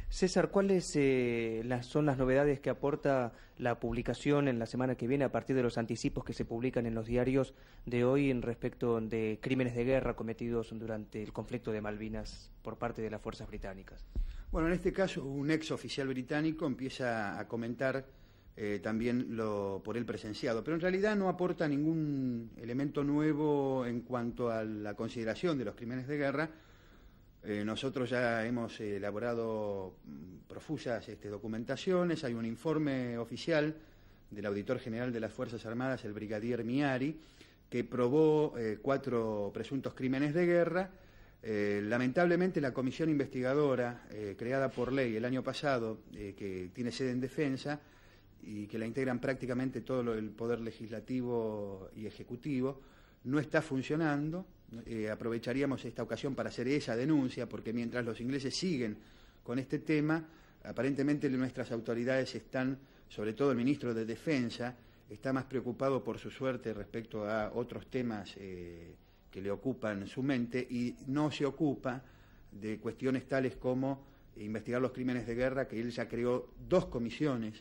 César, ¿cuáles son las novedades que aporta la publicación en la semana que viene a partir de los anticipos que se publican en los diarios de hoy en respecto de crímenes de guerra cometidos durante el conflicto de Malvinas por parte de las fuerzas británicas? Bueno, en este caso un ex oficial británico empieza a comentar también lo por él presenciado, pero en realidad no aporta ningún elemento nuevo en cuanto a la consideración de los crímenes de guerra. Nosotros ya hemos elaborado profusas documentaciones, hay un informe oficial del Auditor General de las Fuerzas Armadas, el brigadier Miari, que probó 4 presuntos crímenes de guerra. Lamentablemente la comisión investigadora creada por ley el año pasado, que tiene sede en Defensa y que la integran prácticamente todo el Poder Legislativo y Ejecutivo, no está funcionando. Aprovecharíamos esta ocasión para hacer esa denuncia, porque mientras los ingleses siguen con este tema, aparentemente nuestras autoridades están, sobre todo el ministro de Defensa, está más preocupado por su suerte respecto a otros temas que le ocupan su mente y no se ocupa de cuestiones tales como investigar los crímenes de guerra, que él ya creó 2 comisiones.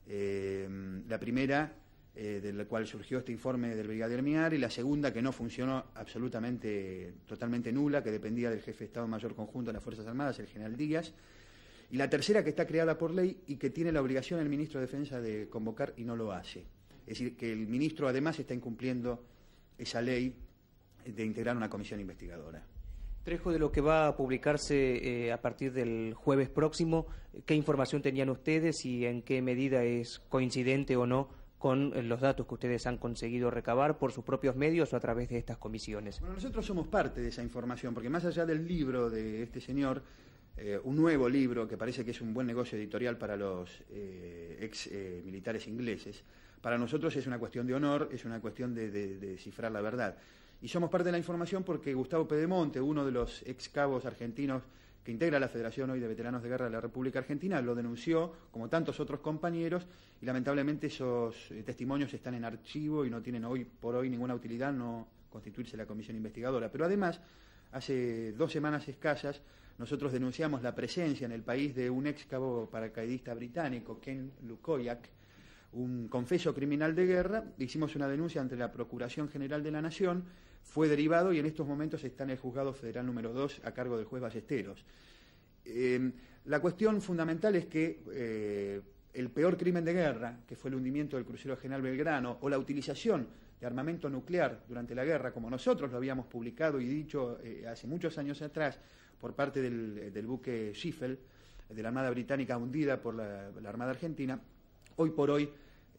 La primera, de la cual surgió este informe del brigadier Miari, y la segunda, que no funcionó absolutamente, totalmente nula, que dependía del jefe de Estado Mayor Conjunto de las Fuerzas Armadas, el general Díaz, y la tercera, que está creada por ley y que tiene la obligación el ministro de Defensa de convocar y no lo hace. Es decir, que el ministro además está incumpliendo esa ley de integrar una comisión investigadora. Trejo, de lo que va a publicarse a partir del jueves próximo, ¿qué información tenían ustedes y en qué medida es coincidente o no con los datos que ustedes han conseguido recabar por sus propios medios o a través de estas comisiones? Bueno, nosotros somos parte de esa información, porque más allá del libro de este señor, un nuevo libro que parece que es un buen negocio editorial para los ex militares ingleses, para nosotros es una cuestión de honor, es una cuestión de descifrar la verdad. Y somos parte de la información porque Gustavo Pedemonte, uno de los ex cabos argentinos que integra la Federación hoy de Veteranos de Guerra de la República Argentina, lo denunció, como tantos otros compañeros, y lamentablemente esos testimonios están en archivo y no tienen hoy por hoy ninguna utilidad, no constituirse la comisión investigadora. Pero además, hace 2 semanas escasas, nosotros denunciamos la presencia en el país de un ex cabo paracaidista británico, Ken Lukoyak, un confeso criminal de guerra. Hicimos una denuncia ante la Procuración General de la Nación, fue derivado y en estos momentos está en el Juzgado Federal número 2 a cargo del juez Ballesteros. La cuestión fundamental es que el peor crimen de guerra, que fue el hundimiento del crucero General Belgrano, o la utilización de armamento nuclear durante la guerra, como nosotros lo habíamos publicado y dicho hace muchos años atrás por parte del buque Schiffel, de la Armada Británica hundida por la Armada Argentina, hoy por hoy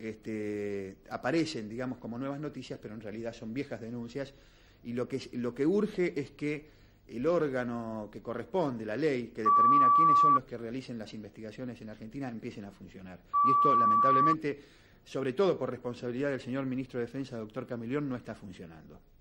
aparecen, digamos, como nuevas noticias, pero en realidad son viejas denuncias, y lo que urge es que el órgano que corresponde, la ley, que determina quiénes son los que realicen las investigaciones en Argentina, empiecen a funcionar. Y esto, lamentablemente, sobre todo por responsabilidad del señor ministro de Defensa, doctor Camilión, no está funcionando.